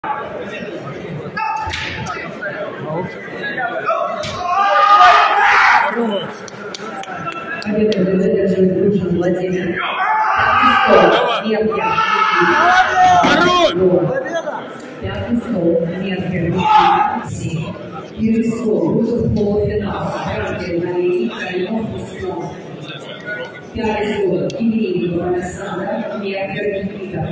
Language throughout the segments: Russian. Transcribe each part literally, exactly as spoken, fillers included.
Победу выдерживает Грушин Владимир. Пятый стол. Меркель. Первый стол. Выход в полуфинал. Меркель, Налей, Кальнов, Пусков. Пятый стол. Ильин, Александр, Меркель, Никита.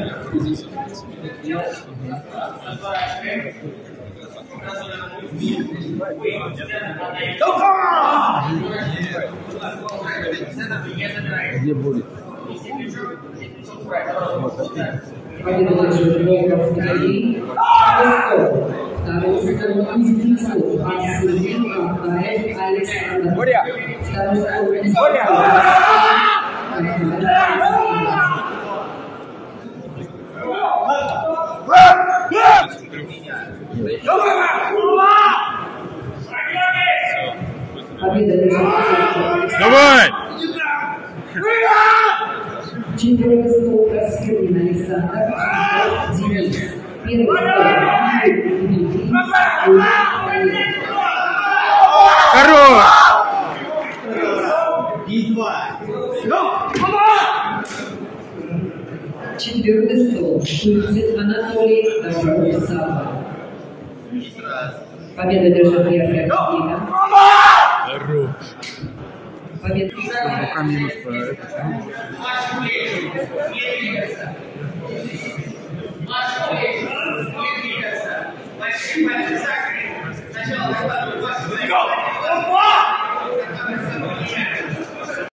Где будет? Победу выдерживает Васильев Второй стол. Кузнецов. Васильев Георгий. Александр. Второй стол. Победа держит. Давай! Четвертый стол. Раскрылин Александр. Денис. Первый стол. Хорош! Четвертый стол. Шульцев Анатолий. ДОСААФ. Победа держит Меркель. Хорош! Победа. Пока минус по это. Go!